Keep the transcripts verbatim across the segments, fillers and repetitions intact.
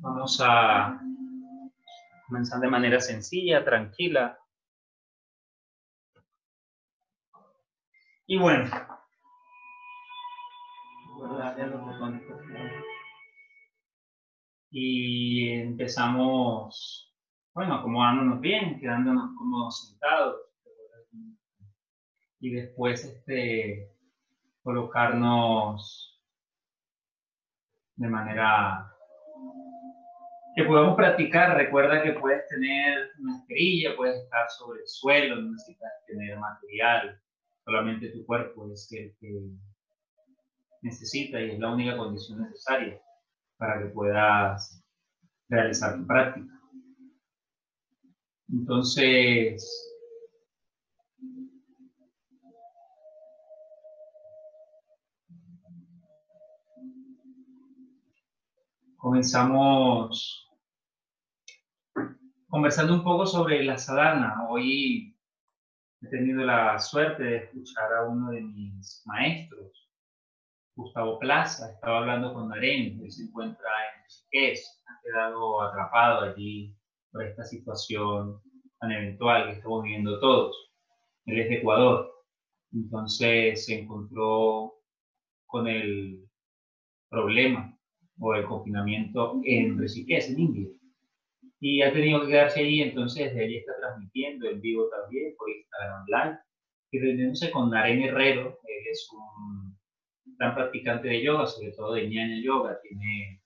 Vamos a comenzar de manera sencilla, tranquila. Y bueno, y empezamos, bueno, acomodándonos bien, quedándonos cómodos sentados. Y después este, colocarnos de manera que podamos practicar. Recuerda que puedes tener una esterilla, puedes estar sobre el suelo, no necesitas tener material. Solamente tu cuerpo es el que necesita y es la única condición necesaria para que puedas realizar tu práctica. Entonces, comenzamos conversando un poco sobre la sadhana. Hoy he tenido la suerte de escuchar a uno de mis maestros, Gustavo Plaza. Estaba hablando con Naren, él se encuentra en Rishikesh, ha quedado atrapado allí por esta situación tan eventual que estamos viviendo todos. Él es de Ecuador, entonces se encontró con el problema o el confinamiento en Rishikesh, en India. Y ha tenido que quedarse allí, entonces desde allí está transmitiendo en vivo también por Instagram Live. Y reuniéndose con Naren Herrero, él es un gran practicante de yoga, sobre todo de Ñaña Yoga. Tiene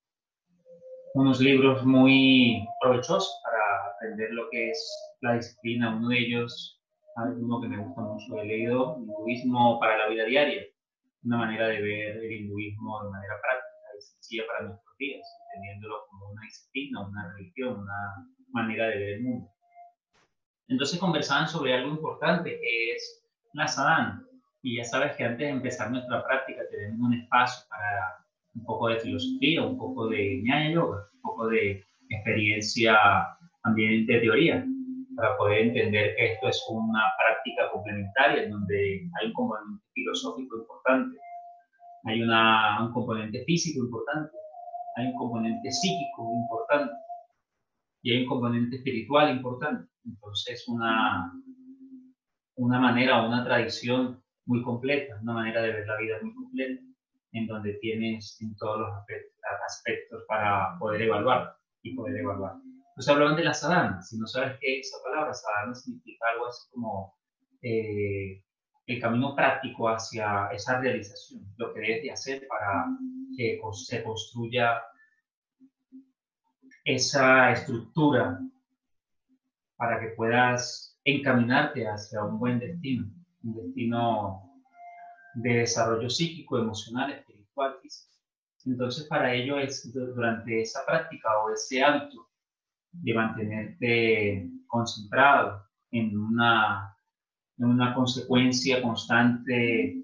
unos libros muy provechosos para aprender lo que es la disciplina. Uno de ellos, uno que me gusta mucho, he leído, Hinduismo para la vida diaria. Una manera de ver el hinduismo de manera práctica y sencilla para nuestros días, entendiéndolo como una disciplina, una religión, una manera de ver el mundo. Entonces conversaban sobre algo importante, que es la sadhana. Y ya sabes que antes de empezar nuestra práctica tenemos un espacio para un poco de filosofía, un poco de ñaña yoga, un poco de experiencia también de teoría, para poder entender que esto es una práctica complementaria en donde hay un componente filosófico importante, hay una, un componente físico importante, hay un componente psíquico importante y hay un componente espiritual importante. Entonces, una, una manera, una tradición muy completa, una manera de ver la vida muy completa, en donde tienes en todos los aspectos para poder evaluar y poder evaluar. Entonces hablaban de la sadhana. Si no sabes qué es esa palabra, sadhana significa algo así como eh, el camino práctico hacia esa realización, lo que debes de hacer para que se construya esa estructura para que puedas encaminarte hacia un buen destino, un destino de desarrollo psíquico, emocional, espiritual, físico. Entonces, para ello es durante esa práctica o ese hábito de mantenerte concentrado en una, en una consecuencia constante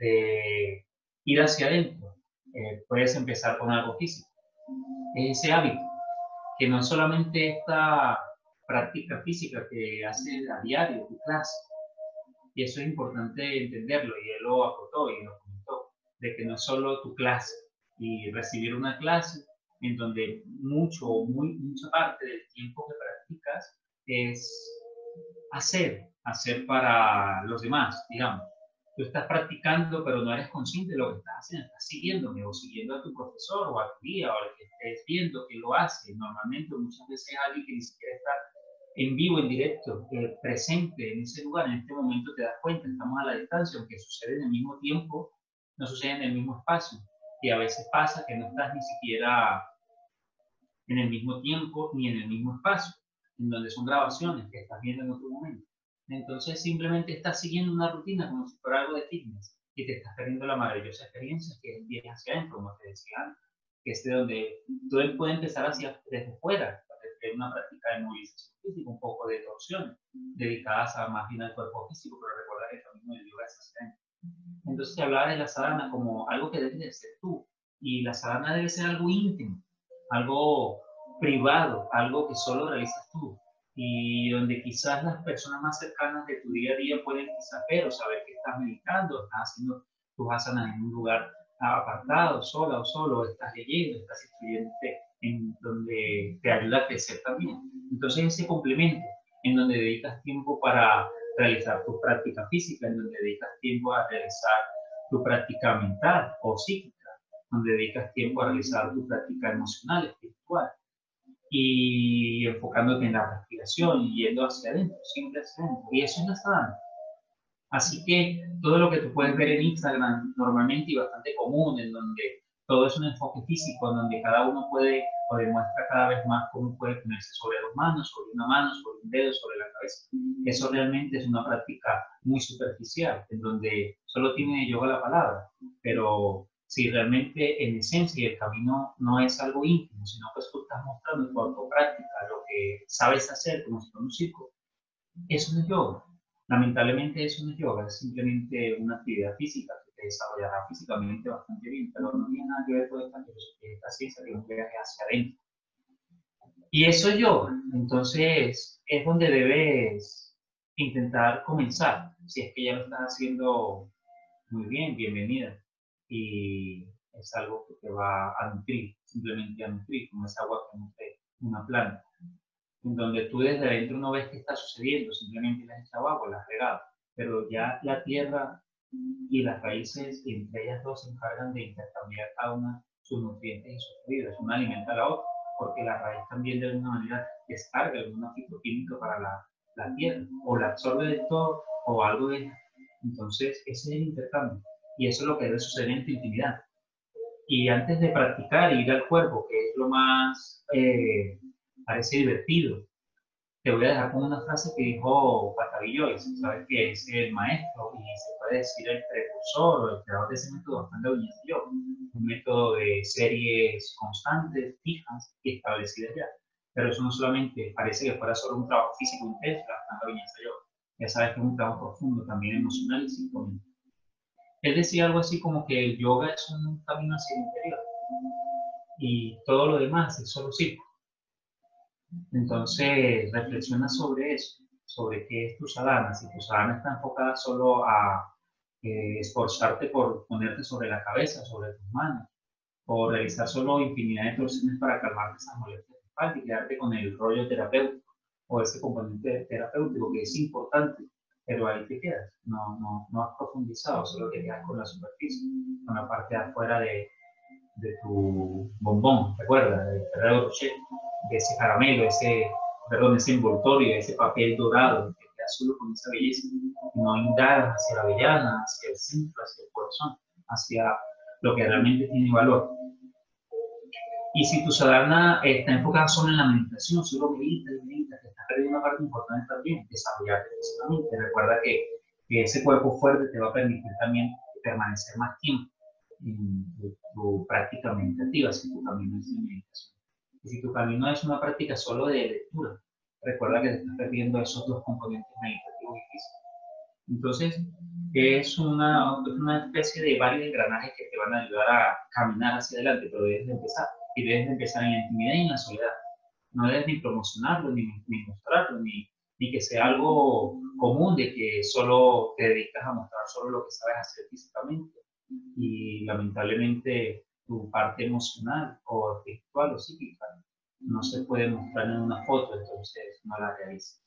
de ir hacia adentro. Eh, puedes empezar con algo físico. Ese hábito, que no es solamente esta práctica física que haces a diario, tu clase, y eso es importante entenderlo, y él lo acotó y lo comentó, de que no es solo tu clase y recibir una clase en donde mucho, muy, mucha parte del tiempo que practicas es hacer, hacer para los demás, digamos. Tú estás practicando, pero no eres consciente de lo que estás haciendo. Estás siguiéndome o siguiendo a tu profesor o a tu guía o al que estés viendo que lo hace. Normalmente, muchas veces alguien que ni siquiera está en vivo, en directo, eh, presente en ese lugar, en este momento te das cuenta, estamos a la distancia, aunque sucede en el mismo tiempo, no sucede en el mismo espacio. Y a veces pasa que no estás ni siquiera en el mismo tiempo ni en el mismo espacio, en donde son grabaciones que estás viendo en otro momento. Entonces simplemente estás siguiendo una rutina como si fuera algo de fitness y te estás perdiendo la maravillosa experiencia que es viaje hacia adentro, como te decía antes, que es de donde todo puede empezar hacia, desde fuera, desde una práctica de movilización física, un poco de torsión, dedicadas a más bien al cuerpo físico, pero recuerda que el camino del yoga es hacia adentro. Entonces se hablaba de la sadhana como algo que debes de ser tú, y la sadhana debe ser algo íntimo, algo privado, algo que solo realizas tú, y donde quizás las personas más cercanas de tu día a día pueden quizás ver o saber que estás meditando, estás haciendo tus asanas en un lugar apartado, sola o solo, estás leyendo, estás escribiendo. en donde te ayuda a crecer también. Entonces ese complemento, en donde dedicas tiempo para realizar tu práctica física, en donde dedicas tiempo a realizar tu práctica mental o psíquica, donde dedicas tiempo a realizar tu práctica emocional, espiritual, y enfocándote en la respiración y yendo hacia adentro, siempre hacia adentro. Y eso es la sadhana. Así que todo lo que tú puedes ver en Instagram normalmente y bastante común, en donde todo es un enfoque físico, en donde cada uno puede o demuestra cada vez más cómo puede ponerse sobre dos manos, sobre una mano, sobre un dedo, sobre la cabeza. Eso realmente es una práctica muy superficial, en donde solo tiene yoga la palabra, pero si realmente en esencia el camino no es algo íntimo, sino que tú estás mostrando tu autopráctica, lo que sabes hacer como si fuera un circo, eso no es yoga. Lamentablemente eso no es yoga, es simplemente una actividad física que te desarrollará físicamente bastante bien, pero no tiene nada que ver con esta, esta ciencia que es un viaje hacia adentro. Y eso es yoga, entonces es donde debes intentar comenzar. Si es que ya lo estás haciendo muy bien, bienvenida. Y es algo que te va a nutrir, simplemente a nutrir, como esa agua que nutre una planta, en donde tú desde adentro no ves qué está sucediendo, simplemente le has echado agua, la has regado, pero ya la tierra y las raíces, entre ellas dos, se encargan de intercambiar cada una sus nutrientes y sus fluidos, una alimenta a la otra, porque la raíz también de alguna manera descarga algún fitoquímico para la, la tierra, o la absorbe de todo, o algo de ella. Entonces, ese es el intercambio, y eso es lo que debe suceder en tu intimidad. Y antes de practicar y ir al cuerpo, que es lo más, eh, parece divertido, te voy a dejar con una frase que dijo Patavi Joyce, sabes que es el maestro y se puede decir el precursor o el creador de ese método bastante Vinyasa Yoga, un método de series constantes, fijas y establecidas ya. Pero eso no solamente parece que fuera solo un trabajo físico intenso, la Vinyasa Yoga, ya sabes que es un trabajo profundo, también emocional y psicológico. Él decía algo así como que el yoga es un camino hacia el interior y todo lo demás es solo circo. Entonces, reflexiona sobre eso, sobre qué es tu sadhana. Si tu sadhana está enfocada solo a eh, esforzarte por ponerte sobre la cabeza, sobre tus manos, o realizar solo infinidad de torsiones para calmar esas molestias de espalda y quedarte con el rollo terapéutico o ese componente terapéutico que es importante, pero ahí te quedas. No, no, no has profundizado, solo te quedas con la superficie, con la parte de afuera de, de tu bombón, ¿recuerda? Del Ferrero Rocher, de ese caramelo, ese, perdón, ese envoltorio, ese papel dorado, que queda solo con esa belleza. No indagas hacia la avellana, hacia el centro, hacia el corazón, hacia lo que realmente tiene valor. Y si tu sadhana está enfocada solo en la meditación, solo medita y medita, te estás perdiendo una parte importante también, desarrollarte físicamente. Recuerda que, que ese cuerpo fuerte te va a permitir también permanecer más tiempo en tu, tu práctica meditativa, si tu camino es de meditación. Y si tu camino es una práctica solo de lectura, recuerda que te estás perdiendo esos dos componentes meditativos y físicos. Entonces, es una, una especie de varios engranajes que te van a ayudar a caminar hacia adelante, pero debes de empezar. Y debes de empezar en la intimidad y en la soledad. No debes ni promocionarlo, ni, ni mostrarlo, ni, ni que sea algo común de que solo te dedicas a mostrar solo lo que sabes hacer físicamente. Y lamentablemente tu parte emocional o espiritual o psíquica no se puede mostrar en una foto, entonces no la realizas.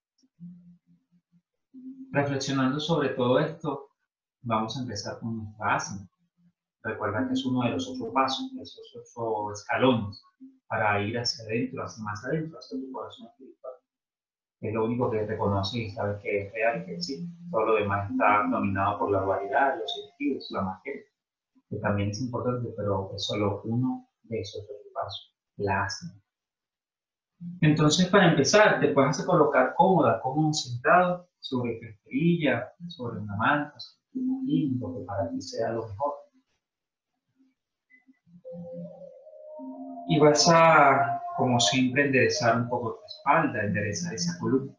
Reflexionando sobre todo esto, vamos a empezar con nuestra asana. Recuerda que es uno de los ocho pasos, esos ocho escalones para ir hacia adentro, hacia más adentro, hacia tu corazón espiritual. Es lo único que reconoce y sabes que es real y que existe. Todo lo demás está dominado por la dualidad, los sentidos, la materia, que también es importante, pero es solo uno de esos ocho pasos, la asana. Entonces, para empezar, te puedes hacer colocar cómoda, cómodo sentado sobre tu esterilla, sobre una manta, sobre un cojín, lo que para ti sea lo mejor. Y vas a, como siempre, enderezar un poco tu espalda, enderezar esa columna.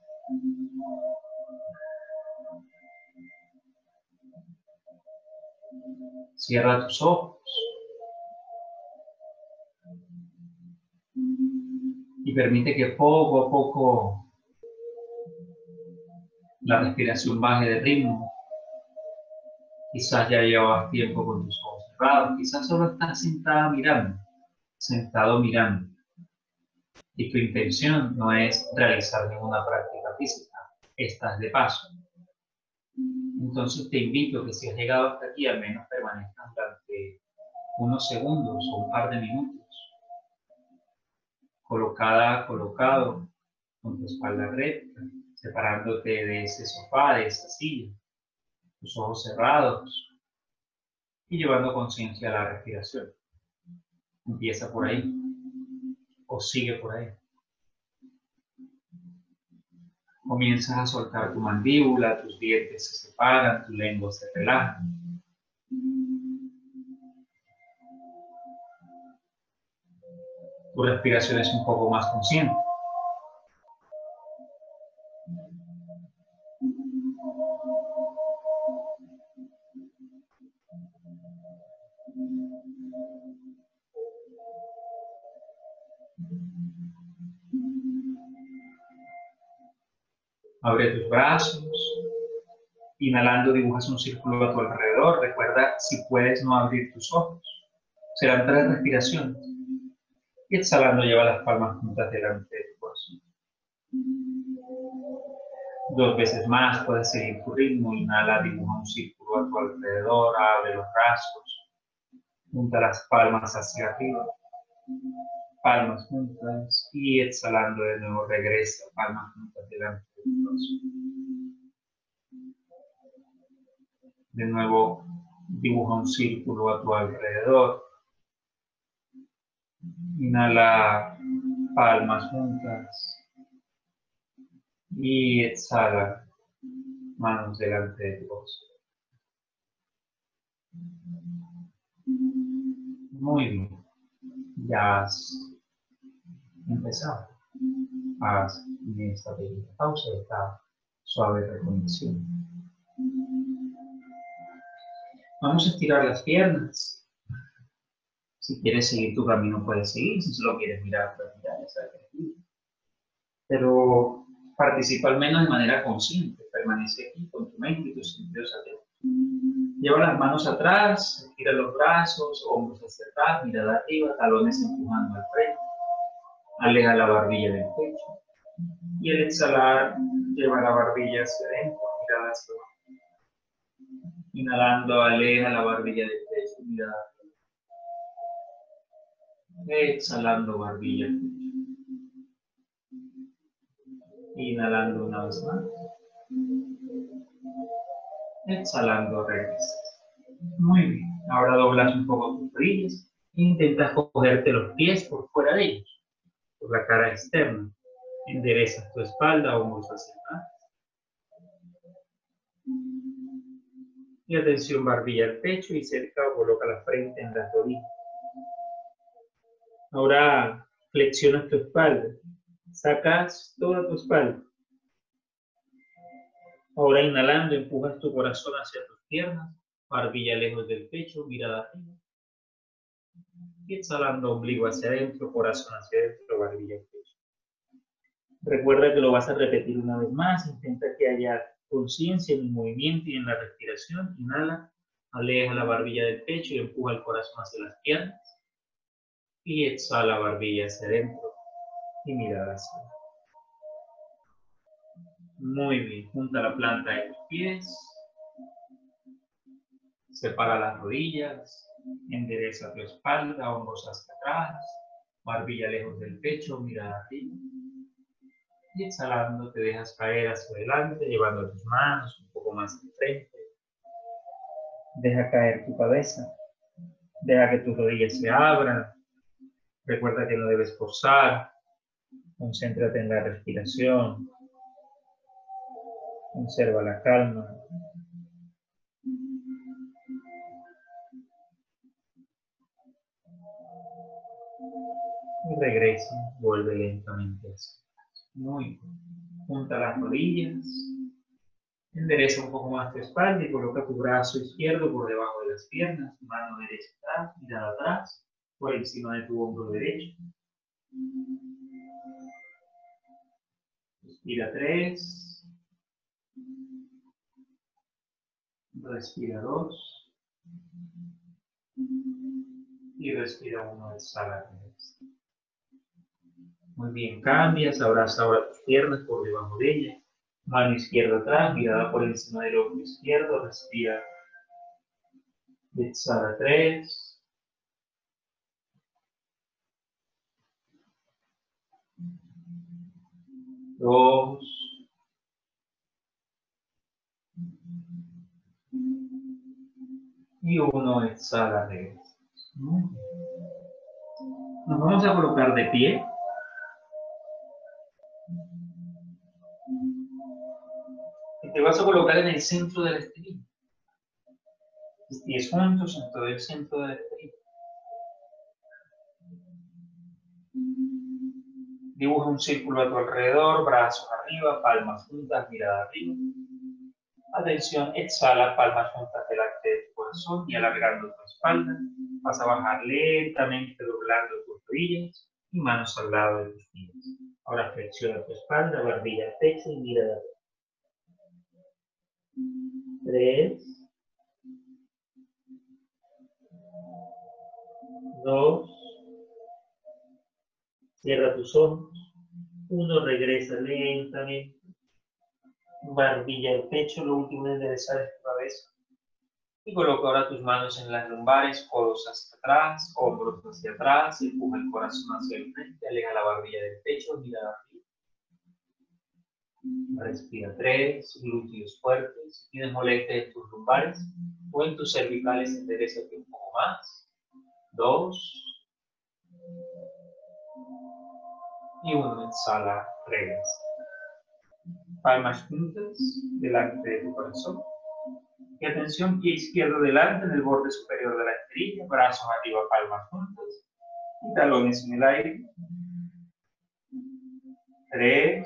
Cierra tus ojos. Y permite que poco a poco la respiración baje de ritmo. Quizás ya llevabas tiempo con tus ojos cerrados, quizás solo estás sentada mirando. sentado mirando. Y tu intención no es realizar ninguna práctica física, estás de paso. Entonces te invito a que si has llegado hasta aquí, al menos permanezcas durante unos segundos o un par de minutos, colocada, colocado, con tu espalda recta, separándote de ese sofá, de esa silla, tus ojos cerrados y llevando conciencia a la respiración. Empieza por ahí o sigue por ahí. Comienzas a soltar tu mandíbula, tus dientes se separan, tu lengua se relaja. Tu respiración es un poco más consciente. Abre tus brazos. Inhalando dibujas un círculo a tu alrededor. Recuerda, si puedes, no abrir tus ojos. Serán tres respiraciones. Y exhalando lleva las palmas juntas delante de tu corazón. Dos veces más puedes seguir tu ritmo. Inhala, dibuja un círculo a tu alrededor. Abre los brazos. Junta las palmas hacia arriba. Palmas juntas. Y exhalando de nuevo regresa. Palmas juntas delante de tu corazón. De nuevo dibuja un círculo a tu alrededor. Inhala, palmas juntas. Y exhala, manos delante de tu corazón. Muy bien. Ya has empezado. Haz en esta pequeña pausa, esta suave reconexión. Vamos a estirar las piernas. Si quieres seguir tu camino, puedes seguir. Si solo quieres mirar, puedes mirar. Pero participa al menos de manera consciente. Permanece aquí con tu mente y tus sentidos atentos. Lleva las manos atrás, estira los brazos, hombros hacia atrás, mirada arriba, talones empujando al frente. Aleja la barbilla del pecho. Y al exhalar, lleva la barbilla hacia adentro, mirada hacia abajo. Inhalando, aleja la barbilla del pecho, mirada arriba. Exhalando, barbilla al pecho. Inhalando una vez más. Exhalando, regresas. Muy bien. Ahora doblas un poco tus rodillas e intentas cogerte los pies por fuera de ellos, por la cara externa. Enderezas tu espalda, hombros hacia atrás. Y atención, barbilla al pecho y cerca coloca la frente en las rodillas. Ahora flexionas tu espalda. Sacas toda tu espalda. Ahora inhalando, empujas tu corazón hacia tus piernas, barbilla lejos del pecho, mirada arriba. Y exhalando, ombligo hacia adentro, corazón hacia adentro, barbilla al pecho. Recuerda que lo vas a repetir una vez más. Intenta que haya conciencia en el movimiento y en la respiración. Inhala, aleja la barbilla del pecho y empuja el corazón hacia las piernas. Y exhala, barbilla hacia adentro y mirada hacia abajo. Muy bien, junta la planta de tus pies. Separa las rodillas. Endereza tu espalda, hombros hacia atrás. Barbilla lejos del pecho, mirada arriba. Y exhalando te dejas caer hacia adelante, llevando tus manos un poco más de frente. Deja caer tu cabeza. Deja que tus rodillas se abran. Recuerda que no debes forzar. Concéntrate en la respiración. Conserva la calma. Y regresa. Vuelve lentamente hacia atrás. Muy bien. Junta las rodillas. Endereza un poco más tu espalda y coloca tu brazo izquierdo por debajo de las piernas, tu mano derecha atrás, mirada atrás, por encima de tu hombro derecho. Respira tres. Respira dos. Y respira uno, exhala tres. Muy bien, cambias, abraza ahora tus piernas por debajo de ellas. Mano izquierda atrás, mirada por encima del hombro izquierdo, respira. Exhala tres. Dos. Y uno, exhala tres. Nos vamos a colocar de pie. Y te vas a colocar en el centro del estribo. Los pies juntos en todo el centro del estribo. Dibuja un círculo a tu alrededor, brazos arriba, palmas juntas, mirada arriba. Atención, exhala, palmas juntas delante de tu corazón y alargando tu espalda. Vas a bajar lentamente, doblando tus rodillas y manos al lado de tus pies. Ahora flexiona tu espalda, barbilla al pecho y mira de arriba. Tres. Dos. Cierra tus ojos. Uno, regresa lentamente. Barbilla al pecho, lo último es enderezar tu cabeza. Y coloca ahora tus manos en las lumbares, codos hacia atrás, hombros hacia atrás, empuja el corazón hacia el frente, aleja la barbilla del pecho, mirada arriba. Respira tres, glúteos fuertes, tienes molestia en tus lumbares o en tus cervicales, enderezate un poco más. Dos. Y uno, exhala, regresa. Palmas juntas delante de tu corazón. Y atención, pie izquierdo delante en el borde superior de la esterilla, brazos arriba, palmas juntas y talones en el aire. Tres.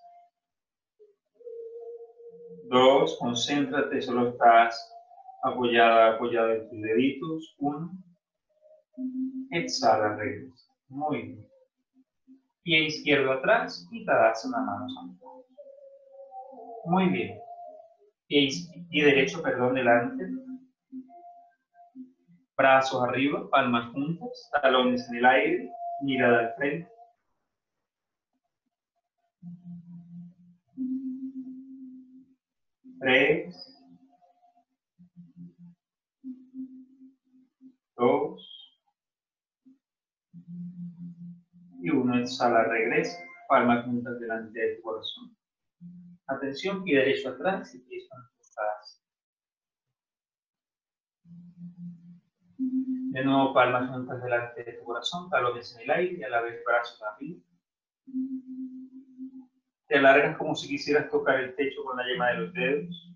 Dos, concéntrate, solo estás apoyada, apoyada en tus deditos. Uno. Exhala, regresa. Muy bien. Pie izquierdo atrás y Tadasana, manos arriba. Muy bien. Pie, pie derecho, perdón, delante. Brazos arriba, palmas juntas, talones en el aire, mirada al frente. Tres. Dos. Y uno, exhala, regresa. Palmas juntas delante de tu corazón. Atención, pie derecho atrás y pies cruzadas. De nuevo, palmas juntas delante de tu corazón, talones en el aire y a la vez brazos arriba. Te alargas como si quisieras tocar el techo con la yema de los dedos.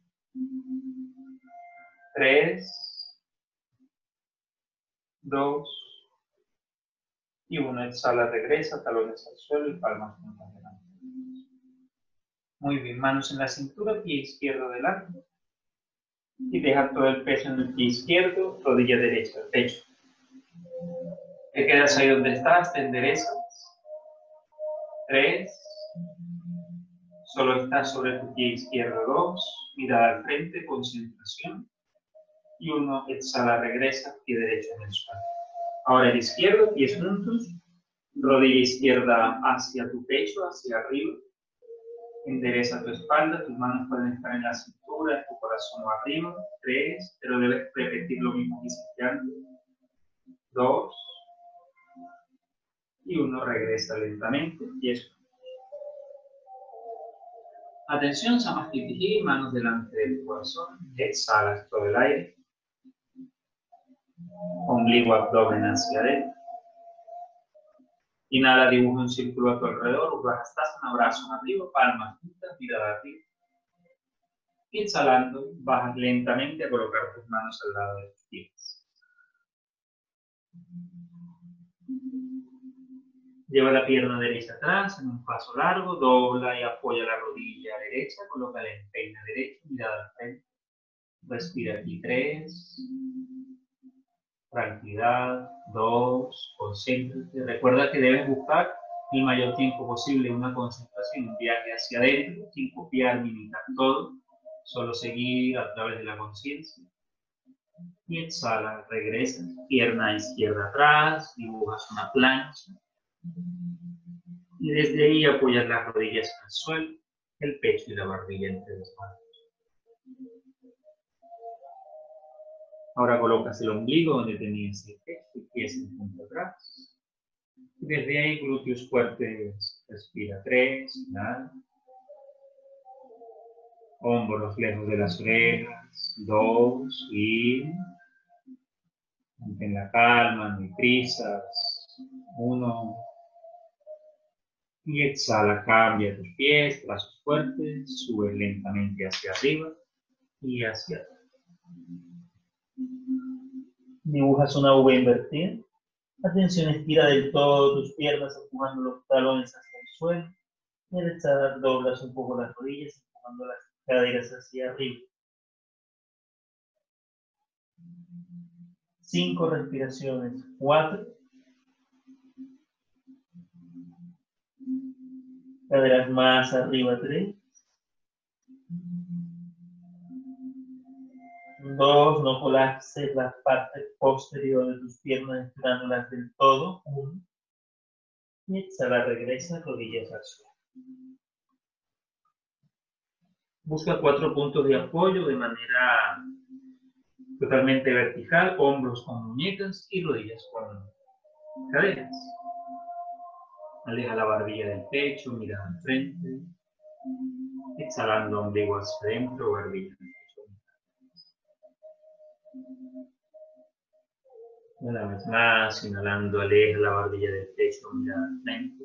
Tres. Dos. Y uno, exhala, regresa, talones al suelo y palmas juntas delante. Muy bien, manos en la cintura, pie izquierdo delante. Y deja todo el peso en el pie izquierdo, rodilla derecha al pecho. Te quedas ahí donde estás, te enderezas. Tres. Solo estás sobre tu pie izquierdo. Dos. Mirada al frente, concentración. Y uno, exhala, regresa, pie derecho en el suelo. Ahora el izquierdo, pies juntos. Rodilla izquierda hacia tu pecho, hacia arriba. Endereza tu espalda, tus manos pueden estar en la cintura, tu corazón va arriba. Tres, pero debes repetir lo mismo que hiciste antes. Dos. Y uno, regresa lentamente. Pies. Atención, Samastitihi, manos delante del corazón. Exhalas todo el aire. Ombligo, abdomen hacia adentro. Inhala, dibuja un círculo a tu alrededor. Uddhvastasana, brazos arriba, palmas juntas, mirada arriba. Y exhalando, bajas lentamente a colocar tus manos al lado de tus pies. Lleva la pierna derecha atrás en un paso largo, dobla y apoya la rodilla derecha, coloca la empeine derecha, mirada al frente. Respira aquí, tres. Tranquilidad, dos. Concéntrate. Recuerda que debes buscar el mayor tiempo posible una concentración, un viaje hacia adentro, sin copiar ni imitar todo, solo seguir a través de la conciencia. Y exhala, regresa, pierna izquierda atrás, dibujas una plancha. Y desde ahí apoyas las rodillas en el suelo, el pecho y la barbilla entre las manos. Ahora colocas el ombligo donde tenías el pecho y pies en punto atrás. Y desde ahí glúteos fuertes, respira tres, inhala. Hombros lejos de las orejas, dos, y mantén la calma, no hay prisas, uno. Y exhala, cambia tus pies, brazos fuertes, sube lentamente hacia arriba y hacia atrás. Dibujas una V invertida. Atención, estira del todo tus piernas, empujando los talones hacia el suelo. Y al exhalar, doblas un poco las rodillas, empujando las caderas hacia arriba. Cinco respiraciones. Cuatro. Caderas más arriba. Tres. Dos. No colapses la parte posterior de tus piernas, estirándolas del todo. Uno. Y exhala, regresa, rodillas al suelo. Busca cuatro puntos de apoyo de manera totalmente vertical, hombros con muñecas y rodillas con caderas. Aleja la barbilla del pecho, mira al frente. Exhalando, ombligo hacia adentro, barbilla en el pecho. Una vez más, inhalando, aleja la barbilla del pecho, mira al frente.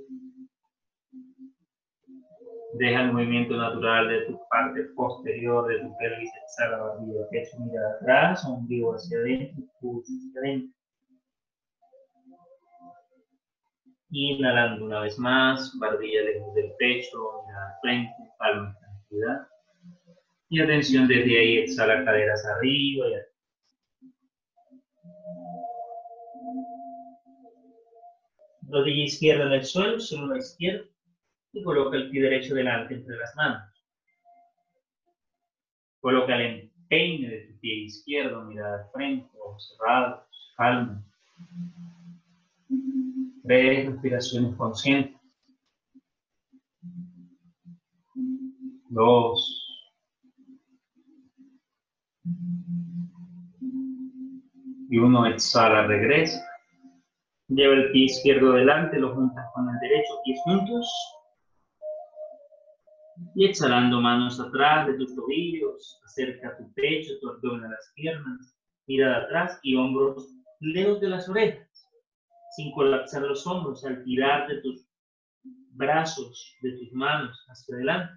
Deja el movimiento natural de tu parte posterior de tu pelvis, exhala la barbilla del pecho, mira atrás, ombligo hacia adentro, pulso hacia adentro. Inhalando una vez más, barbilla lejos del pecho, mira al frente, palma en tranquilidad. Y atención, desde ahí exhala caderas arriba y atrás. Rodilla izquierda en el suelo, solo la izquierda. Y coloca el pie derecho delante entre las manos. Coloca el empeine de tu pie izquierdo, mirada al frente, ojos cerrados, calma. Tres respiraciones conscientes. Dos. Y uno, exhala, regresa. Lleva el pie izquierdo delante, lo juntas con el derecho, pies juntos. Y exhalando, manos atrás de tus tobillos, acerca tu pecho, tu abdomen a las piernas, mirada atrás y hombros lejos de las orejas, sin colapsar los hombros al tirar de tus brazos, de tus manos hacia adelante.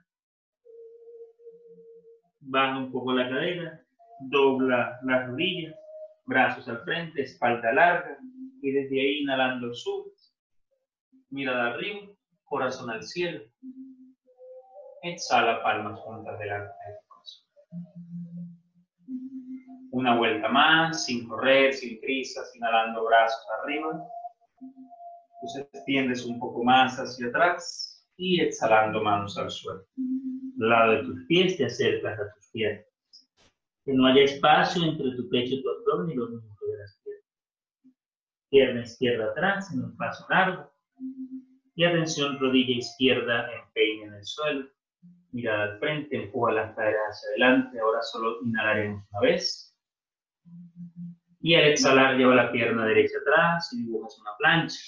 Baja un poco la cadera, dobla las rodillas, brazos al frente, espalda larga, y desde ahí inhalando subes, mirada arriba, corazón al cielo. Exhala, palmas juntas delante del corazón. Una vuelta más, sin correr, sin prisas, inhalando brazos arriba. Entonces extiendes un poco más hacia atrás y exhalando manos al suelo. Al lado de tus pies te acercas a tus piernas. Que no haya espacio entre tu pecho y tu abdomen y los muslos de las piernas. Pierna izquierda atrás en un paso largo. Y atención, rodilla izquierda empeine en el suelo. Mirada al frente, empuja las caderas hacia adelante. Ahora solo inhalaremos una vez. Y al exhalar, lleva la pierna derecha atrás y dibujas una plancha.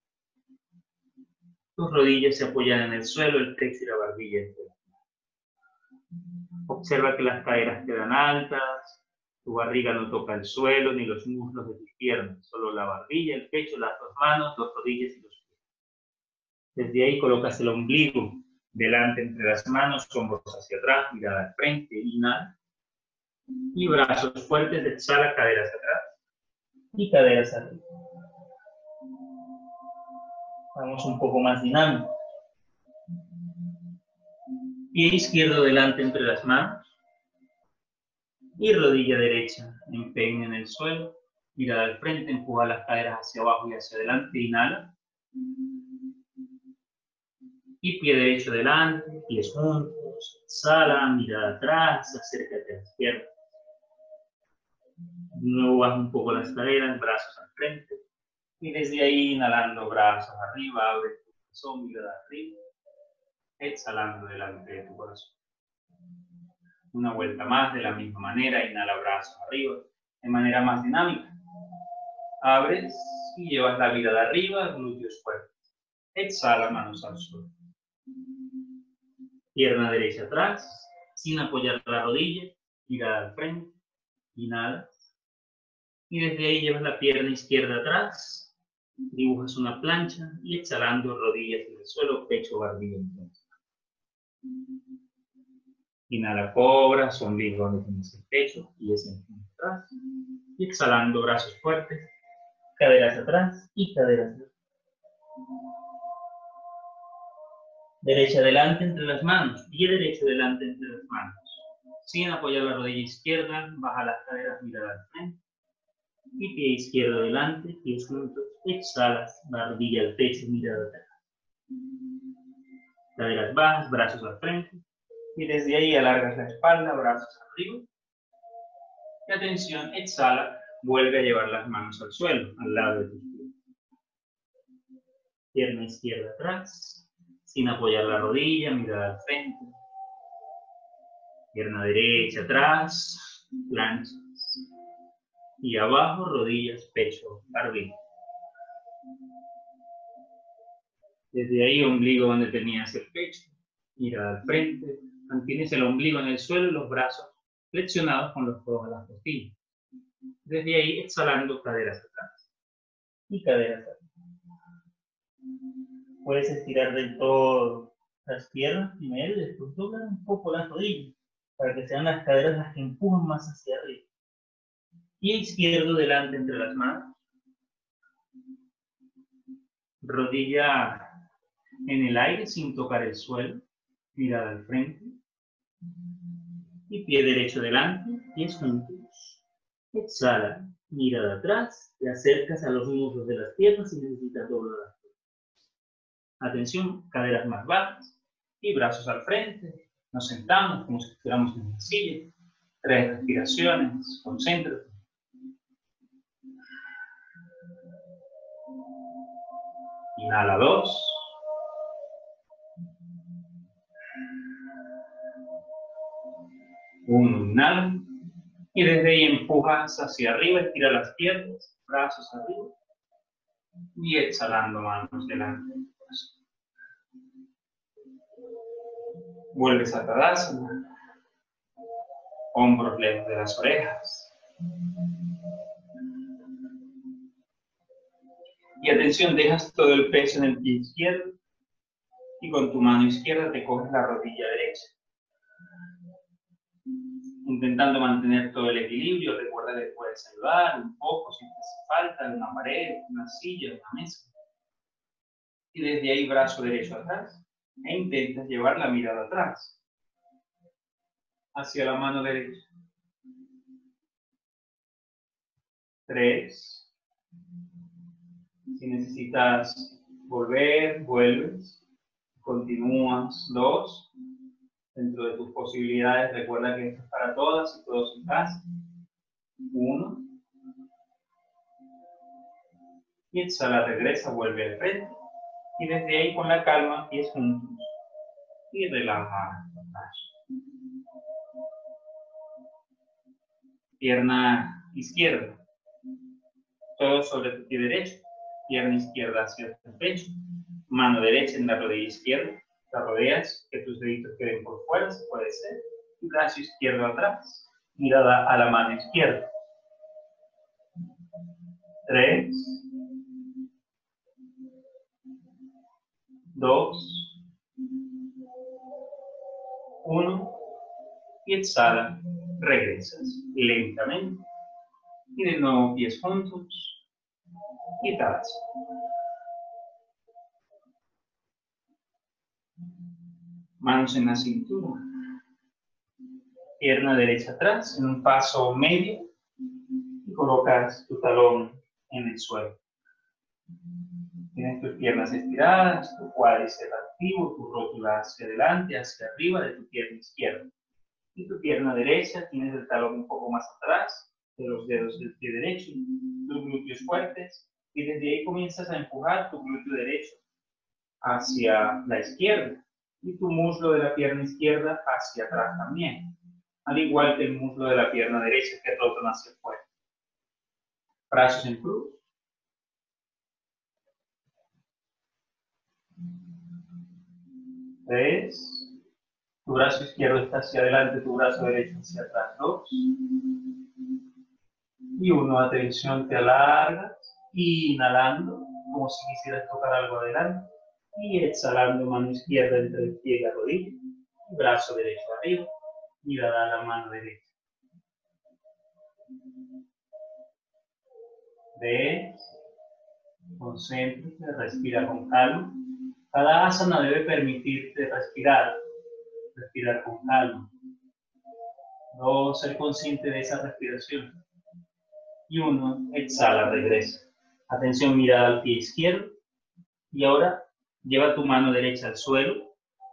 Tus rodillas se apoyan en el suelo, el pecho y la barbilla entre las manos. Observa que las caderas quedan altas, tu barriga no toca el suelo ni los muslos de tus piernas, solo la barbilla, el pecho, las dos manos, dos rodillas y los pies. Desde ahí colocas el ombligo delante entre las manos, hombros hacia atrás, mirada al frente, inhala. Y brazos fuertes, exhala, caderas atrás y caderas arriba. Vamos un poco más dinámico. Pie izquierdo delante entre las manos. Y rodilla derecha, empeine en el suelo. Mirada al frente, empuja las caderas hacia abajo y hacia adelante. Inhala. Y pie derecho delante, pies juntos. Exhala, mirada atrás, acércate a la izquierda. De nuevo baja un poco las caderas, brazos al frente. Y desde ahí, inhalando brazos arriba, abre tu corazón, mirada arriba. Exhalando delante de tu corazón. Una vuelta más de la misma manera, inhala brazos arriba, de manera más dinámica. Abres y llevas la mirada arriba, glúteos fuertes. Exhala, manos al suelo. Pierna derecha atrás, sin apoyar la rodilla, mirada al frente. Inhala. Y desde ahí llevas la pierna izquierda atrás, dibujas una plancha y exhalando rodillas en el suelo, pecho, barbilla en frente. Inhala, cobras, ombligo donde tienes el pecho, pies en atrás. Y exhalando, brazos fuertes, caderas atrás y caderas atrás. Derecha adelante entre las manos, pie derecho delante entre las manos. Sin apoyar la rodilla izquierda, baja las caderas, mirada al frente. Y pie izquierdo delante, pies juntos, exhalas, barbilla al pecho, mirada atrás. Caderas bajas, brazos al frente. Y desde ahí alargas la espalda, brazos arriba. Y atención, exhala, vuelve a llevar las manos al suelo, al lado de tus pies. Pierna izquierda atrás, sin apoyar la rodilla, mirada al frente. Pierna derecha atrás, planchas. Y abajo, rodillas, pecho, barbilla. Desde ahí, ombligo donde tenías el pecho, mirada al frente. Mantienes el ombligo en el suelo y los brazos flexionados con los codos a las costillas. Desde ahí, exhalando, caderas atrás y caderas atrás. Puedes estirar del todo las piernas primero y después doblar un poco las rodillas para que sean las caderas las que empujan más hacia arriba. Pie izquierdo delante entre las manos. Rodilla en el aire sin tocar el suelo. Mirada al frente. Y pie derecho delante, pies juntos. Exhala, mirada atrás, te acercas a los muslos de las piernas y necesitas doblar las piernas. Atención, caderas más bajas y brazos al frente. Nos sentamos como si estuviéramos en una silla. Tres respiraciones, concéntrate. Inhala dos. Uno, inhala. Y desde ahí empujas hacia arriba, estira las piernas, brazos arriba. Y exhalando, manos delante. Vuelves a Tadasana. Hombros lejos de las orejas. Y atención, dejas todo el peso en el pie izquierdo. Y con tu mano izquierda te coges la rodilla derecha. Intentando mantener todo el equilibrio, recuerda que puedes ayudar un poco si te hace falta, en una pared, una silla, una mesa. Y desde ahí brazo derecho atrás e intentas llevar la mirada atrás, hacia la mano derecha. Tres. Si necesitas volver, vuelves. Continúas. Dos. Dentro de tus posibilidades, recuerda que esto es para todas y todos en casa. Uno. Y exhala, regresa, vuelve al frente. Y desde ahí con la calma, pies juntos. Y relaja. Pierna izquierda. Todo sobre tu pie derecho. Pierna izquierda hacia tu pecho. Mano derecha en la rodilla izquierda. Te rodeas, que tus deditos queden por fuera, si puede ser. Y brazo izquierdo atrás. Mirada a la mano izquierda. Tres. Dos. Uno. Y exhala. Regresas lentamente. Y de nuevo pies juntos. Y Tadasana. Manos en la cintura. Pierna derecha atrás en un paso medio. Y colocas tu talón en el suelo. Tienes tus piernas estiradas, tu cuádriceps activo, tu rótula hacia adelante, hacia arriba de tu pierna izquierda. Y tu pierna derecha, tienes el talón un poco más atrás, de los dedos del pie derecho, tus glúteos fuertes, y desde ahí comienzas a empujar tu glúteo derecho hacia la izquierda y tu muslo de la pierna izquierda hacia atrás también, al igual que el muslo de la pierna derecha que rotan hacia afuera. Brazos en cruz. Tres. Tu brazo izquierdo está hacia adelante, tu brazo derecho hacia atrás. Dos. Y uno. Atención, te alargas. Inhalando, como si quisieras tocar algo adelante. Y exhalando, mano izquierda entre el pie y la rodilla. Y brazo derecho arriba. Mirada a la mano derecha. Ves. Concéntrate, respira con calma. Cada asana debe permitirte respirar. Respirar con calma. Dos, ser consciente de esa respiración. Y uno, exhala, regresa. Atención, mirada al pie izquierdo. Y ahora, lleva tu mano derecha al suelo,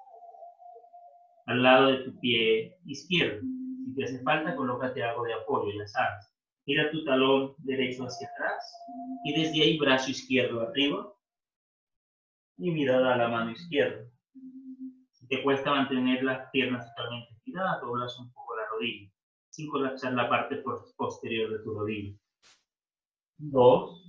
al lado de tu pie izquierdo. Si te hace falta, colócate algo de apoyo, ya sabes. Gira tu talón derecho hacia atrás. Y desde ahí, brazo izquierdo arriba. Y mirada a la mano izquierda. Si te cuesta mantener las piernas totalmente estiradas, doblas un poco la rodilla, sin colapsar la parte posterior de tu rodilla. Dos.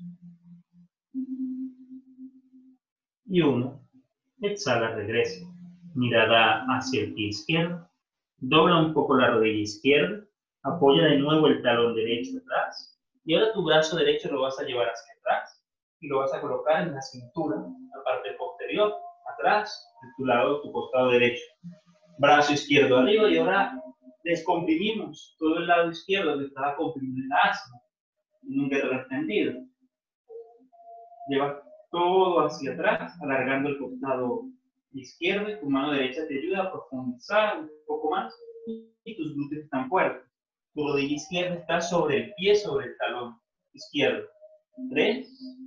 Y uno. Exhala, regresa. Mirada hacia el pie izquierdo. Dobla un poco la rodilla izquierda. Apoya de nuevo el talón derecho atrás. Y ahora tu brazo derecho lo vas a llevar hacia atrás. Y lo vas a colocar en la cintura, la parte posterior, atrás, de tu lado, tu costado derecho. Brazo izquierdo arriba y ahora descomprimimos todo el lado izquierdo donde estaba comprimido el asana, en un dedo extendido. Lleva todo hacia atrás, alargando el costado izquierdo y tu mano derecha te ayuda a profundizar un poco más y tus glúteos están fuertes. Tu rodilla izquierda está sobre el pie, sobre el talón izquierdo. Tres.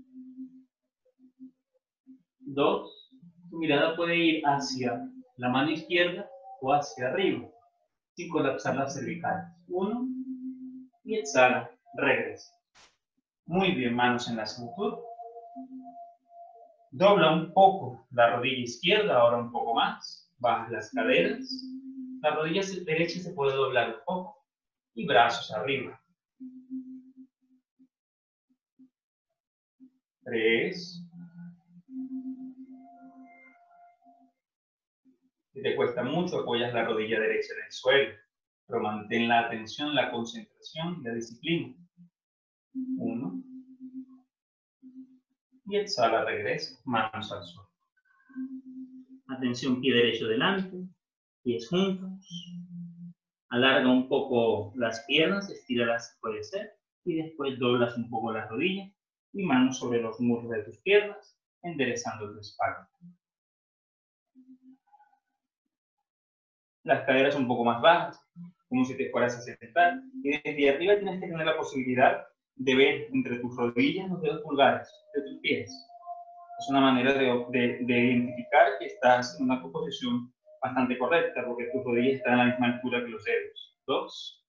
Dos. Tu mirada puede ir hacia la mano izquierda o hacia arriba, sin colapsar las cervicales. Uno. Y exhala, regresa. Muy bien, manos en la cintura. Dobla un poco la rodilla izquierda, ahora un poco más. Bajas las caderas. La rodilla derecha se puede doblar un poco. Y brazos arriba. Tres. Si te cuesta mucho, apoyas la rodilla derecha en el suelo. Pero mantén la atención, la concentración y la disciplina. Uno. Y exhala, regresa. Manos al suelo. Atención, pie derecho delante. Pies juntos. Alarga un poco las piernas, estíralas si puede ser. Y después doblas un poco las rodillas. Y manos sobre los muslos de tus piernas, enderezando tu espalda. Las caderas un poco más bajas, como si te fueras a sentar. Y desde arriba tienes que tener la posibilidad de ver entre tus rodillas los dedos pulgares de tus pies. Es una manera de, de, de identificar que estás en una posición bastante correcta, porque tus rodillas están a la misma altura que los dedos. Dos.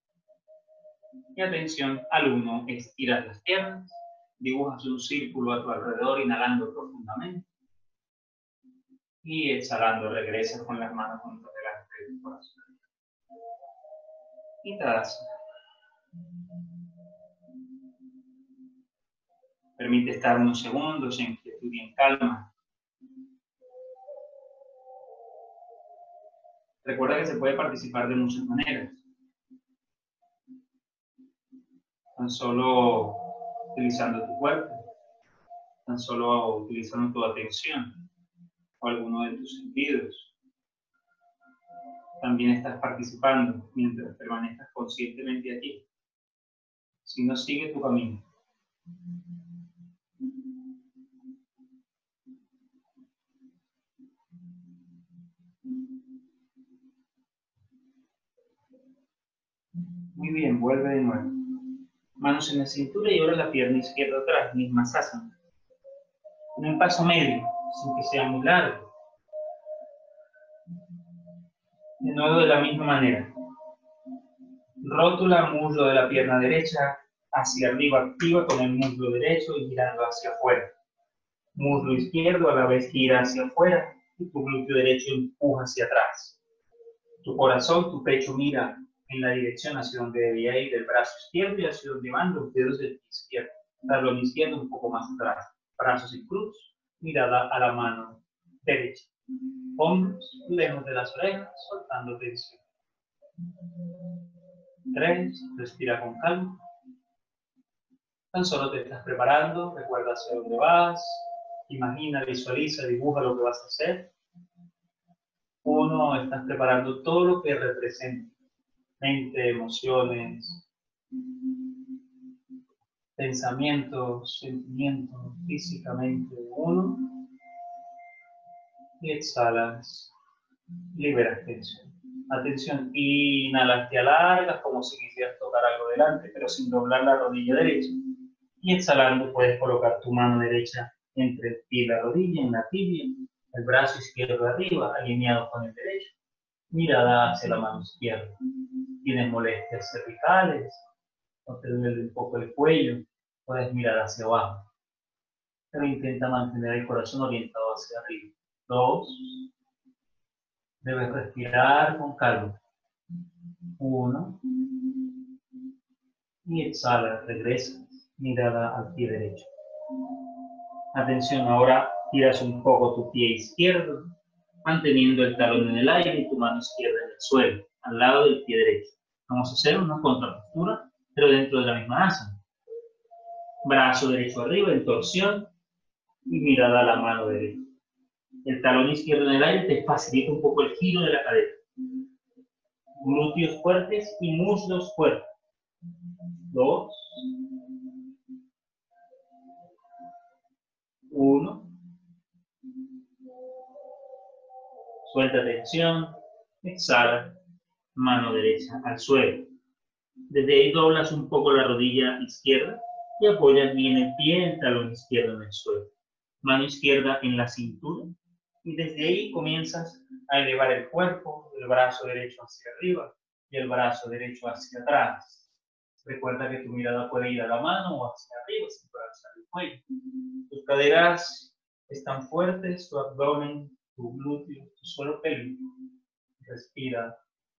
Y atención al uno, estiras las piernas, dibujas un círculo a tu alrededor, inhalando profundamente. Y exhalando, regresas con las manos juntas delante de tu corazón. Y Tadasana. Permite estar unos segundos en quietud y en calma. Recuerda que se puede participar de muchas maneras. Tan solo utilizando tu cuerpo, tan solo utilizando tu atención o alguno de tus sentidos. También estás participando mientras permanezcas conscientemente aquí. Si no, sigue tu camino. Muy bien, vuelve de nuevo. Manos en la cintura y ahora la pierna izquierda atrás, misma asana. En un paso medio, sin que sea muy largo. De nuevo de la misma manera. Rótula, muslo de la pierna derecha hacia arriba, activa con el muslo derecho y girando hacia afuera. Muslo izquierdo a la vez gira hacia afuera y tu glúteo derecho empuja hacia atrás. Tu corazón, tu pecho mira en la dirección hacia donde debía ir el brazo izquierdo y hacia donde van los dedos del pie izquierdo. Talón izquierdo un poco más atrás. Brazos en cruz, mirada a la mano derecha. Hombros lejos de las orejas, soltando tensión. Tres, respira con calma. Tan solo te estás preparando, recuerda hacia dónde vas, imagina, visualiza, dibuja lo que vas a hacer. Uno, estás preparando todo lo que representa mente, emociones, pensamientos, sentimientos, físicamente. Uno, y exhalas, liberas tensión. Atención, inhalas, te alargas como si quisieras tocar algo delante, pero sin doblar la rodilla derecha. Y exhalando puedes colocar tu mano derecha entre el pie y la rodilla, en la tibia, el brazo izquierdo arriba, alineado con el derecho, mirada hacia la mano izquierda. Tienes molestias cervicales, o te duele un poco el cuello, puedes mirar hacia abajo. Pero intenta mantener el corazón orientado hacia arriba. Dos. Debes respirar con calma. Uno. Y exhala, regresa, mirada al pie derecho. Atención, ahora tiras un poco tu pie izquierdo, manteniendo el talón en el aire y tu mano izquierda en el suelo, al lado del pie derecho. Vamos a hacer una contrapostura, pero dentro de la misma asana. Brazo derecho arriba en torsión y mirada a la mano derecha. El talón izquierdo en el aire te facilita un poco el giro de la cadera. Glúteos fuertes y muslos fuertes. Dos. Uno. Suelta tensión. Exhala. Mano derecha al suelo. Desde ahí doblas un poco la rodilla izquierda y apoyas bien el pie, el talón izquierdo en el suelo. Mano izquierda en la cintura y desde ahí comienzas a elevar el cuerpo, el brazo derecho hacia arriba y el brazo derecho hacia atrás. Recuerda que tu mirada puede ir a la mano o hacia arriba sin alzar el cuello. Tus caderas están fuertes, tu abdomen, tu glúteo, tu suelo pélvico. Respira.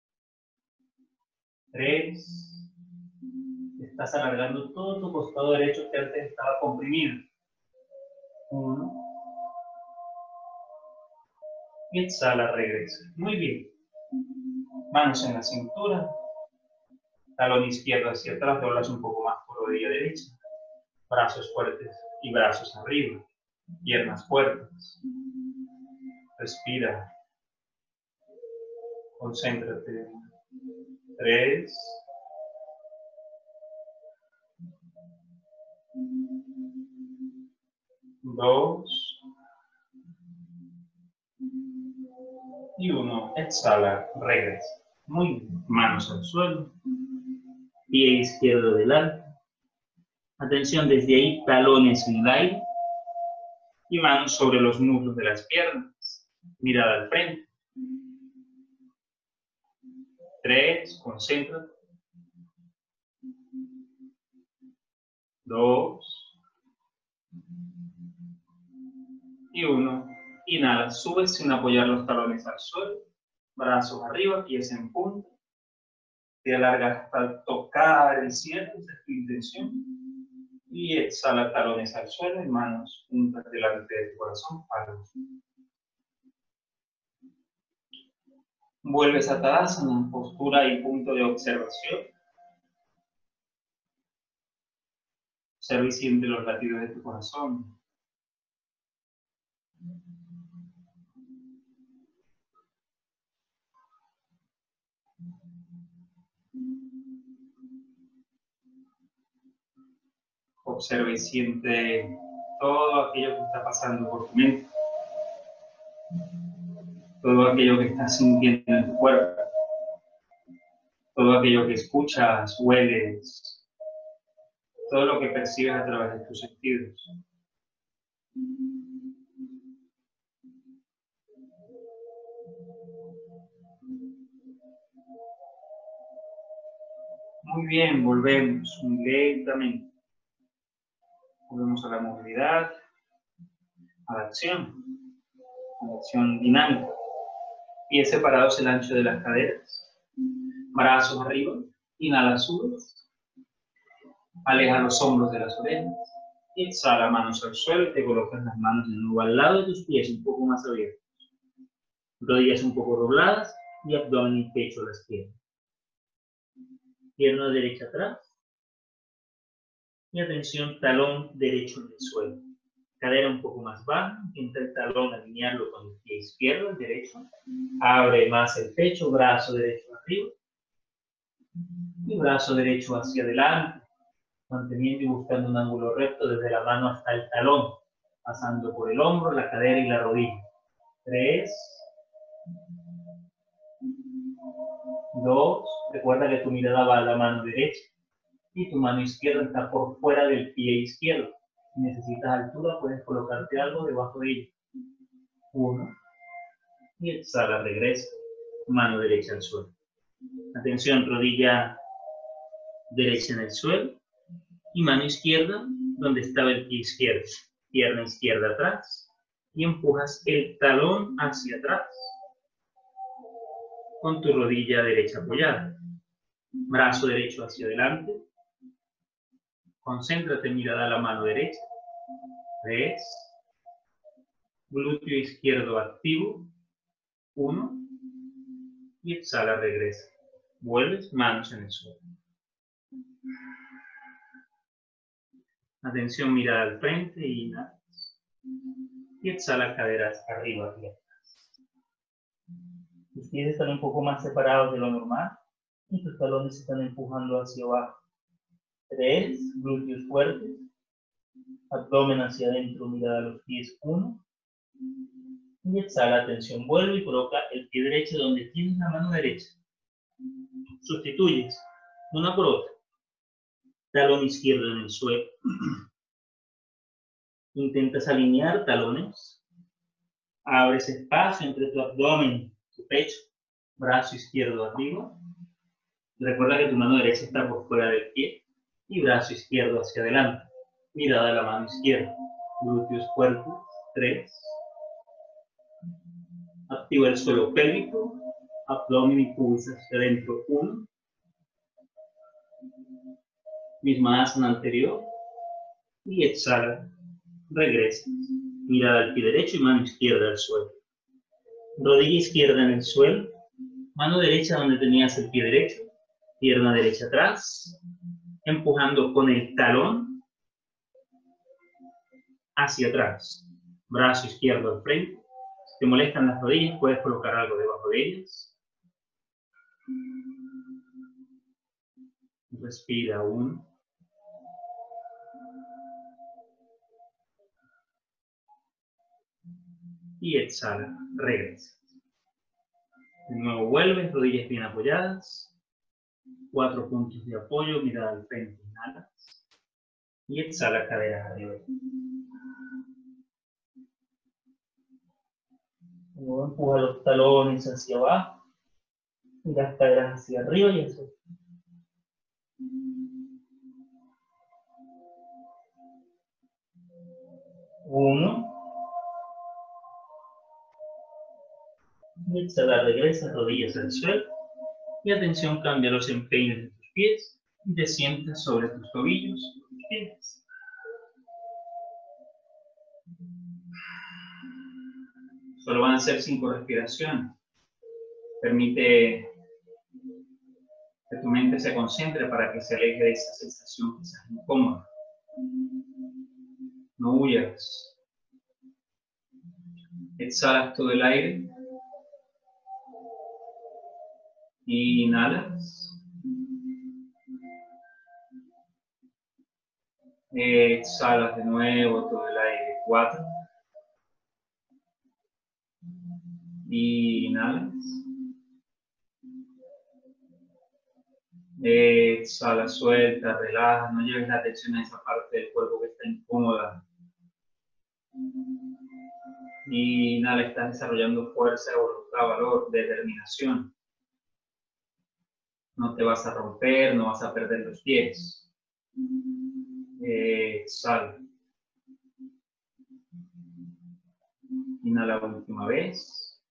Tres. Estás alargando todo tu costado derecho que antes estaba comprimido. Uno. Y exhala, regresa. Muy bien. Manos en la cintura. Talón izquierdo hacia atrás, doblas un poco más por rodilla derecha. Brazos fuertes y brazos arriba. Piernas fuertes. Respira. Concéntrate. Tres. Dos. Y uno. Exhala, regresa. Muy bien. Manos al suelo. Pie izquierdo delante. Atención, desde ahí, talones en el aire. Y manos sobre los muslos de las piernas. Mirada al frente. Tres. Concéntrate. Dos. Y uno. Inhala, sube sin apoyar los talones al suelo. Brazos arriba, pies en punta. Te alargas hasta tocar el cielo, esa es tu intención. Y exhala, talones al suelo y manos juntas delante de tu corazón. Palmas. Vuelves a Tadasana, postura y punto de observación. Observa y siente los latidos de tu corazón. Observa y siente todo aquello que está pasando por tu mente. Todo aquello que estás sintiendo en tu cuerpo. Todo aquello que escuchas, hueles. Todo lo que percibes a través de tus sentidos. Muy bien, volvemos muy lentamente. Volvemos a la movilidad, a la acción, a la acción dinámica. Pies separados el ancho de las caderas. Brazos arriba. Inhala, subes. Aleja los hombros de las orejas. Y exhala, manos al suelo y te colocas las manos de nuevo al lado de tus pies, un poco más abiertos. Rodillas un poco dobladas y abdomen y pecho a la izquierda. Pierna derecha atrás. Y atención, talón derecho en el suelo. Cadera un poco más baja. Intenta el talón alinearlo con el pie izquierdo, el derecho. Abre más el pecho, brazo derecho arriba. Y brazo derecho hacia adelante. Manteniendo y buscando un ángulo recto desde la mano hasta el talón. Pasando por el hombro, la cadera y la rodilla. Tres. Dos. Recuerda que tu mirada va a la mano derecha. Y tu mano izquierda está por fuera del pie izquierdo. Si necesitas altura, puedes colocarte algo debajo de ella. Uno. Y exhala, regresa. Mano derecha al suelo. Atención, rodilla derecha en el suelo. Y mano izquierda donde estaba el pie izquierdo. Pierna izquierda atrás. Y empujas el talón hacia atrás. Con tu rodilla derecha apoyada. Brazo derecho hacia adelante. Concéntrate, mirada a la mano derecha. Tres. Glúteo izquierdo activo. Uno. Y exhala, regresa. Vuelves, manos en el suelo. Atención, mirada al frente, inhala. Y exhala, caderas arriba y atrás. Tus pies están un poco más separados de lo normal. Y tus talones se están empujando hacia abajo. Tres. Glúteos fuertes. Abdomen hacia adentro, mirada a los pies. Uno. Y exhala, atención, vuelve y coloca el pie derecho donde tienes la mano derecha. Sustituyes una por otra. Talón izquierdo en el suelo. Intentas alinear talones. Abres espacio entre tu abdomen y tu pecho. Brazo izquierdo arriba. Recuerda que tu mano derecha está por fuera del pie. Y brazo izquierdo hacia adelante. Mirada a la mano izquierda. Glúteos fuertes. Tres. Activa el suelo pélvico. Abdomen y pubis hacia adentro. Uno. Misma asana anterior. Y exhala. Regresa. Mirada al pie derecho y mano izquierda al suelo. Rodilla izquierda en el suelo. Mano derecha donde tenías el pie derecho. Pierna derecha atrás. Empujando con el talón hacia atrás. Brazo izquierdo al frente. Si te molestan las rodillas, puedes colocar algo debajo de ellas. Respira uno. Y exhala, regresa. De nuevo vuelves, rodillas bien apoyadas. Cuatro puntos de apoyo, mirada al frente, inhala. Y exhala, caderas arriba. De nuevo empuja los talones hacia abajo. Y las caderas hacia arriba y hacia abajo. Uno. Y exhala, regresa, rodillas al suelo. Y atención, cambia los empeines de tus pies. Y te sientas sobre tus tobillos y tus pies. Solo van a ser cinco respiraciones. Permite que tu mente se concentre para que se aleje de esa sensación quizás incómoda. No huyas. Exhalas todo el aire. Inhalas. Exhalas de nuevo todo el aire. Cuatro. Inhalas. Exhala, suelta, relaja. No lleves la atención a esa parte del cuerpo que está incómoda. Inhala, estás desarrollando fuerza, voluntad, valor, determinación. No te vas a romper, no vas a perder los pies. Exhala. Inhala la última vez.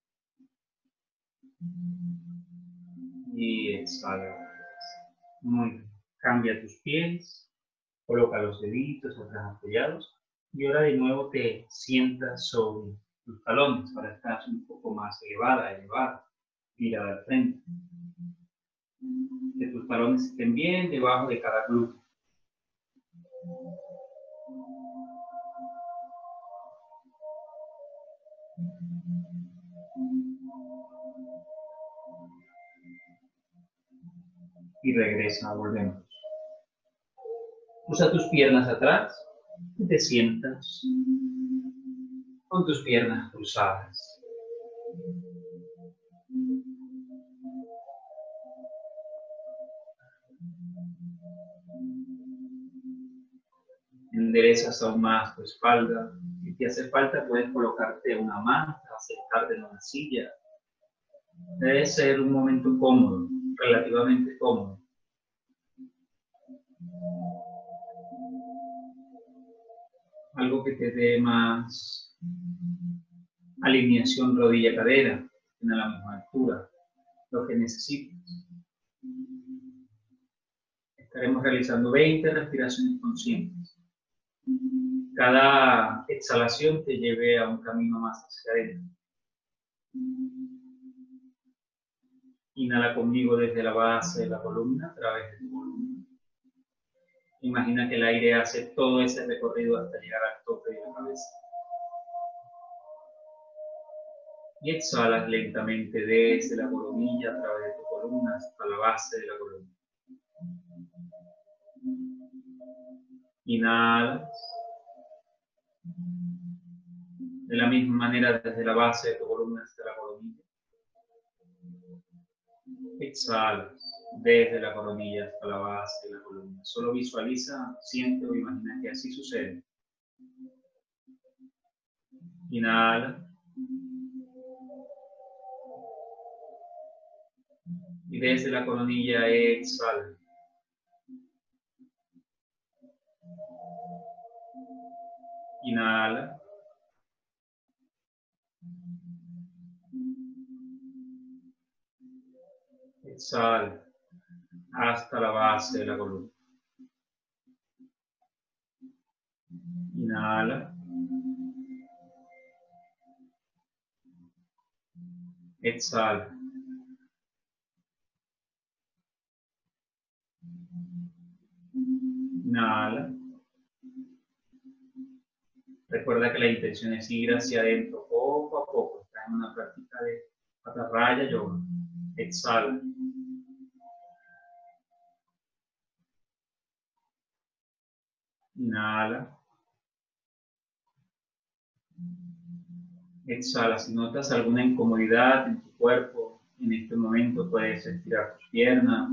Y exhala. Muy bien. Cambia tus pies. Coloca los deditos atrás apoyados. Y ahora de nuevo te sientas sobre tus talones. Ahora estás un poco más elevada, elevada. Mira al frente. Que tus talones estén bien debajo de cada glúteo. Y regresa, volvemos. Usa tus piernas atrás y te sientas con tus piernas cruzadas. Enderezas aún más tu espalda. Si te hace falta, puedes colocarte una manta, sentarte en una silla. Debe ser un momento cómodo, relativamente cómodo. Algo que te dé más alineación rodilla-cadera, en la misma altura, lo que necesites. Estaremos realizando veinte respiraciones conscientes. Cada exhalación te lleve a un camino más hacia adentro. Inhala conmigo desde la base de la columna, a través de tu columna. Imagina que el aire hace todo ese recorrido hasta llegar al tope de la cabeza. Y exhalas lentamente desde la coronilla, a través de tu columna, hasta la base de la columna. Inhalas. De la misma manera desde la base de tu columna hasta la coronilla. Exhalas desde la coronilla hasta la base de la columna. Solo visualiza, siente o imagina que así sucede. Inhala. Y desde la coronilla exhala. Inhala. Exhala hasta la base de la columna. Inhala. Exhala. Inhala. Recuerda que la intención es ir hacia adentro poco a poco. Estás en una práctica de Hatha Raya Yoga. Exhala. Inhala. Exhala. Si notas alguna incomodidad en tu cuerpo, en este momento puedes estirar tus piernas,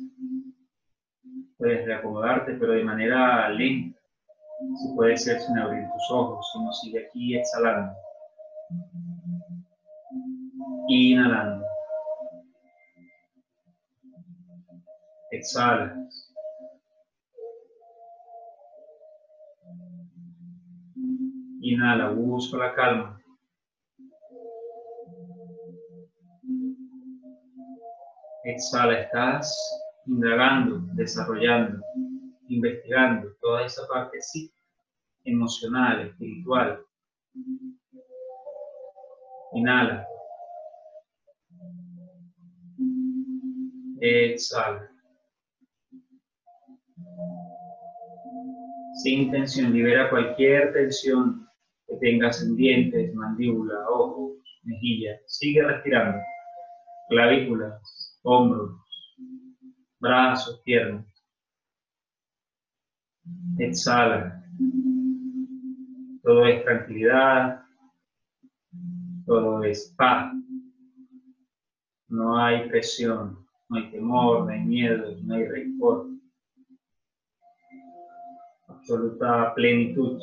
puedes reacomodarte, pero de manera lenta. Si puede ser sin abrir tus ojos, si no, sigue aquí exhalando. Inhalando. Exhalas. Inhala, busca la calma. Exhala, estás indagando, desarrollando, investigando toda esa parte psíquica, emocional, espiritual. Inhala. Exhala. Sin tensión, libera cualquier tensión que tengas en dientes, mandíbula, ojos, mejilla. Sigue respirando. Clavículas, hombros, brazos, piernas. Exhala. Todo es tranquilidad. Todo es paz. No hay presión, no hay temor, no hay miedo, no hay rencor. Absoluta plenitud.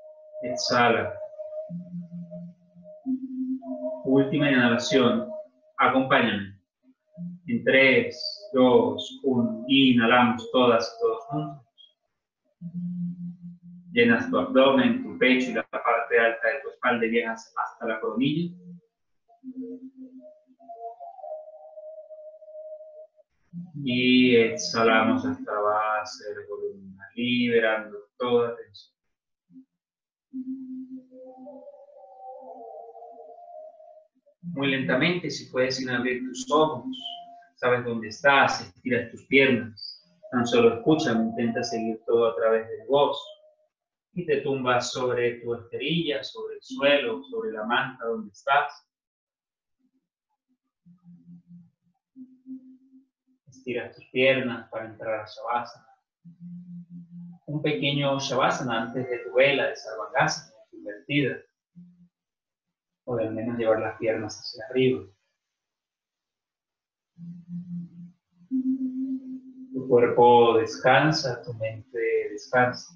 Exhala. Última inhalación. Acompáñame. En tres, dos, uno. Inhalamos todas y todos juntos. Llenas tu abdomen, tu pecho y la parte alta de tu espalda y llegas hasta la coronilla. Y exhalamos hasta la base de la columna, liberando toda tensión. Muy lentamente, si puedes, sin abrir tus ojos, sabes dónde estás, estiras tus piernas, tan solo escúchame, intenta seguir todo a través de mi voz y te tumbas sobre tu esterilla, sobre el suelo, sobre la manta donde estás. Estiras tus piernas para entrar a Shavasana. Un pequeño Shavasana antes de tu vela de Sarvangasana, invertida. O de al menos llevar las piernas hacia arriba. Tu cuerpo descansa, tu mente descansa.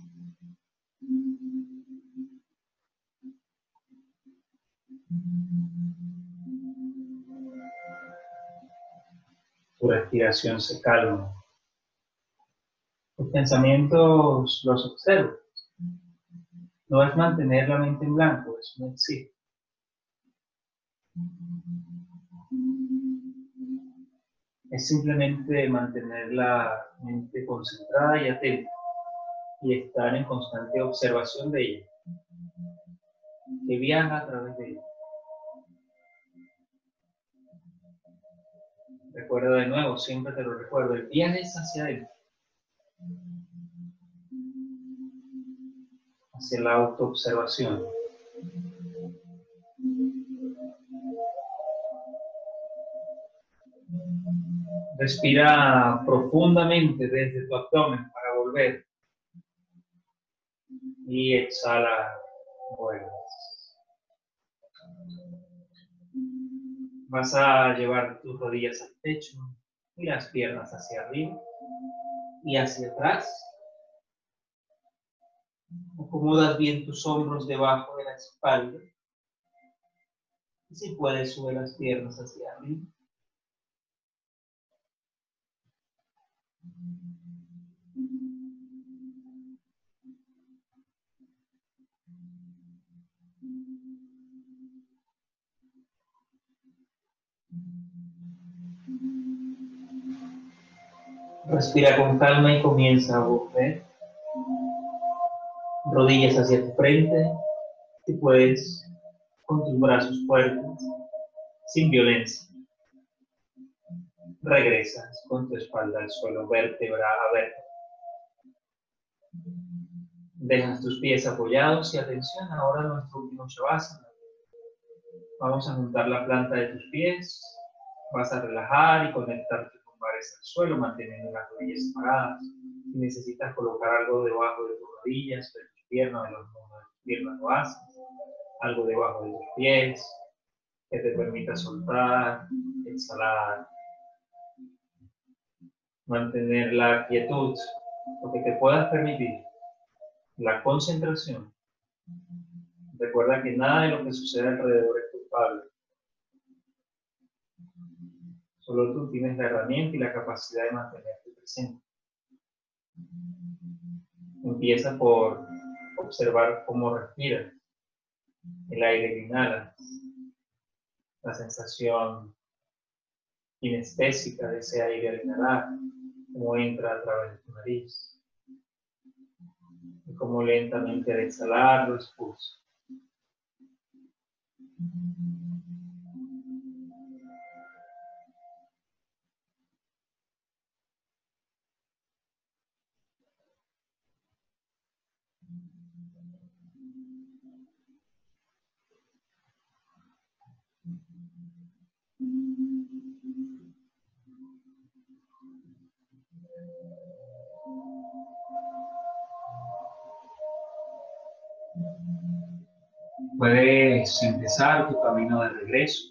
Tu respiración se calma. Tus pensamientos los observas. No es mantener la mente en blanco, eso no existe. Es simplemente mantener la mente concentrada y atenta y estar en constante observación de ella, que viaja a través de ella. Recuerda de nuevo, siempre te lo recuerdo, el viaje es hacia adentro, hacia la autoobservación. Respira profundamente desde tu abdomen para volver. Y exhala, vuelves. Vas a llevar tus rodillas al pecho y las piernas hacia arriba y hacia atrás. Acomodas bien tus hombros debajo de la espalda. Y si puedes, sube las piernas hacia arriba. Respira con calma y comienza a volver. Rodillas hacia tu frente. Si puedes, con tus brazos fuertes, sin violencia. Regresas con tu espalda al suelo, vértebra a vértebra. Dejas tus pies apoyados y atención, ahora nuestro último Shavasana. Vamos a juntar la planta de tus pies. Vas a relajar y conectar tus lumbares al suelo, manteniendo las rodillas separadas. Si necesitas colocar algo debajo de tus rodillas, de tus piernas, de los hombros de tus piernas, lo haces. Algo debajo de tus pies, que te permita soltar, exhalar. Mantener la quietud, lo que te puedas permitir. La concentración. Recuerda que nada de lo que sucede alrededor es culpable. Solo tú tienes la herramienta y la capacidad de mantenerte presente. Empieza por observar cómo respiras. El aire que inhalas. La sensación kinestésica de ese aire al inhalar. Cómo entra a través de tu nariz. Y cómo lentamente al exhalar lo expulsa. Puedes empezar tu camino de regreso.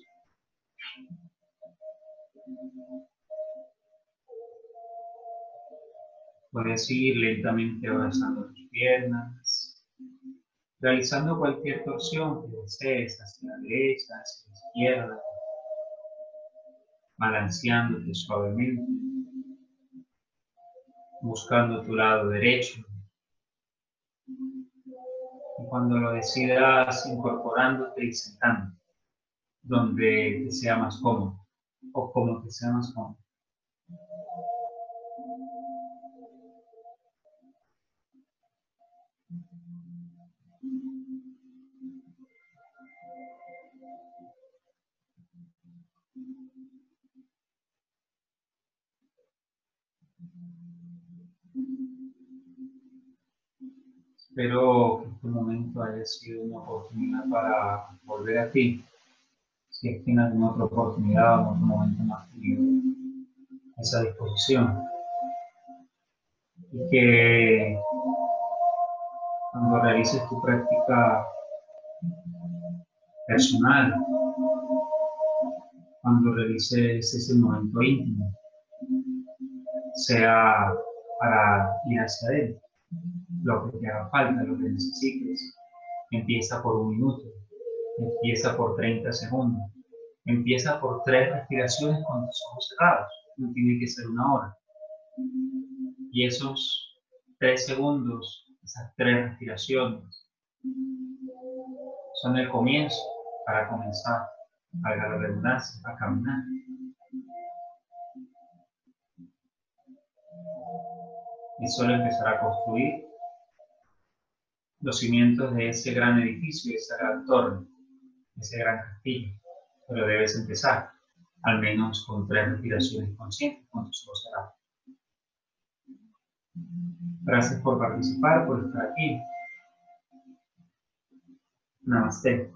Puedes ir lentamente abrazando tus piernas, realizando cualquier torsión que desees hacia la derecha, hacia la izquierda. balanceándote suavemente, buscando tu lado derecho. Y cuando lo decidas, incorporándote y sentándote, donde te sea más cómodo, o como te sea más cómodo. Espero que este momento haya sido una oportunidad para volver a ti. Si es que en alguna otra oportunidad o en otro momento más tenido esa disposición. Y que cuando realices tu práctica personal, cuando realices ese momento íntimo, sea para ir hacia adentro, lo que te haga falta, lo que necesites. Empieza por un minuto, empieza por treinta segundos, empieza por tres respiraciones con tus ojos cerrados, no tiene que ser una hora. Y esos tres segundos, esas tres respiraciones, son el comienzo para comenzar, valga la redundancia, a caminar. Y solo empezar a construir los cimientos de ese gran edificio, de esa gran torre, de ese gran castillo. Pero debes empezar, al menos con tres respiraciones conscientes, con tus ojos cerrados. Gracias por participar, por estar aquí. Namaste.